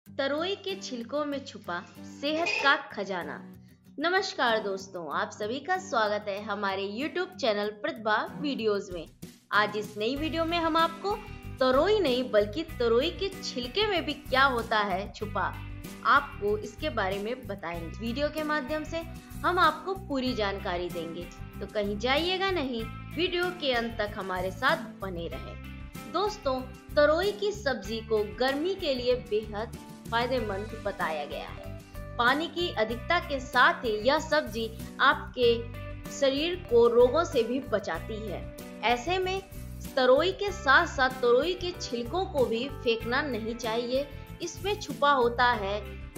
तरोई के छिलकों में छुपा सेहत का खजाना। नमस्कार दोस्तों, आप सभी का स्वागत है हमारे YouTube चैनल प्रतिभा वीडियोस में। आज इस नई वीडियो में हम आपको तरोई नहीं बल्कि तरोई के छिलके में भी क्या होता है छुपा, आपको इसके बारे में बताएंगे। वीडियो के माध्यम से हम आपको पूरी जानकारी देंगे, तो कहीं जाइएगा नहीं, वीडियो के अंत तक हमारे साथ बने रहें। दोस्तों, तरोई की सब्जी को गर्मी के लिए बेहद फायदेमंद बताया गया है। पानी की अधिकता के साथ ही यह सब्जी आपके शरीर को रोगों से भी बचाती है। ऐसे में तरोई के साथ साथ तरोई के छिलकों को भी फेंकना नहीं चाहिए। इसमें छुपा होता है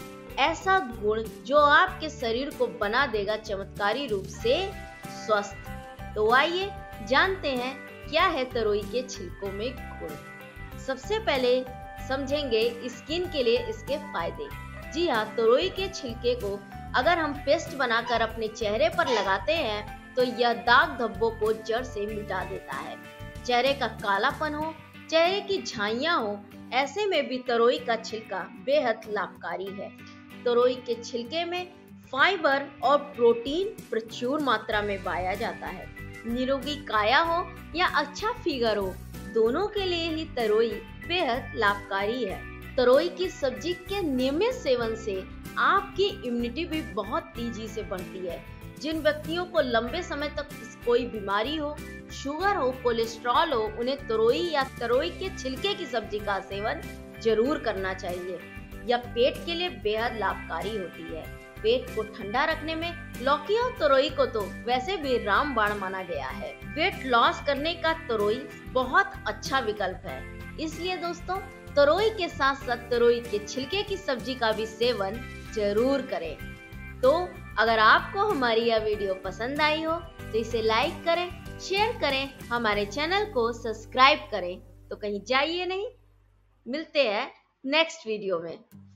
ऐसा गुण जो आपके शरीर को बना देगा चमत्कारी रूप से स्वस्थ। तो आइए जानते हैं क्या है तरोई के छिलकों में गुण। सबसे पहले समझेंगे स्किन के लिए इसके फायदे। जी हाँ, तरोई के छिलके को अगर हम पेस्ट बनाकर अपने चेहरे पर लगाते हैं तो यह दाग धब्बों को जड़ से मिटा देता है। चेहरे का कालापन हो, चेहरे की झाइयाँ हो, ऐसे में भी तरोई का छिलका बेहद लाभकारी है। तरोई के छिलके में फाइबर और प्रोटीन प्रचुर मात्रा में पाया जाता है। निरोगी काया हो या अच्छा फिगर हो, दोनों के लिए ही तरोई बेहद लाभकारी है। तरोई की सब्जी के नियमित सेवन से आपकी इम्यूनिटी भी बहुत तेजी से बढ़ती है। जिन व्यक्तियों को लंबे समय तक कोई बीमारी हो, शुगर हो, कोलेस्ट्रॉल हो, उन्हें तरोई या तरोई के छिलके की सब्जी का सेवन जरूर करना चाहिए। यह पेट के लिए बेहद लाभकारी होती है। पेट को ठंडा रखने में लौकी और तरोई को तो वैसे भी रामबाण माना गया है। वेट लॉस करने का तरोई बहुत अच्छा विकल्प है। इसलिए दोस्तों, तरोई के साथ साथ तरोई के छिलके की सब्जी का भी सेवन जरूर करें। तो अगर आपको हमारी यह वीडियो पसंद आई हो तो इसे लाइक करें, शेयर करें, हमारे चैनल को सब्सक्राइब करें। तो कहीं जाइए नहीं, मिलते हैं नेक्स्ट वीडियो में।